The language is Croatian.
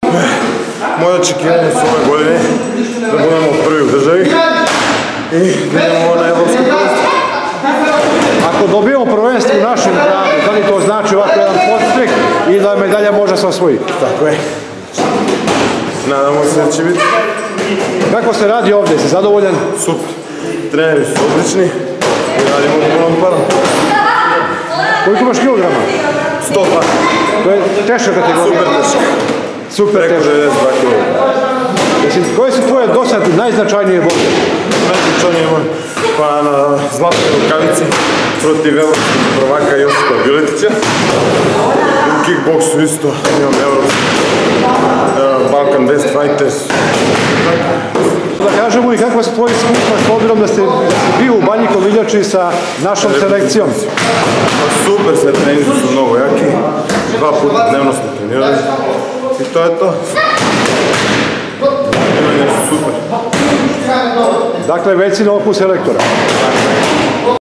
Moje očekivanje su ove godine da budemo prvi u državi i da idemo na evropsko prvenstvo. Ako dobijemo prvenstvo u našem gradu, da li to znači ovako jedan podstrek i da medalja može se osvojiti? Tako je. Nadamo se da će biti. Kako se radi ovdje? Jesi zadovoljan? Super. Treneri su odlični i radimo punom parom. Koliko imaš kilograma? 102. To je teška kategorija. Super teška. Super Preko teška. 92 kg. Koje su tvoje do sad najznačajnije borbe? Najznačajnije je pa na zlatnoj rukavici protiv evropskog prvaka Josipa Viletića. U kickboksu isto imam evropski Balkan Best Fighters. Da kažemo i kakva su tvoji iskustva s obzirom da ste bio u Banji Koviljači sa našom selekcijom? Super, sve treninzi su mnogo jaki. 2 puta dnevno smo trenirali. I to je to. Treniranje su super. Dakle, već si na oku selektora.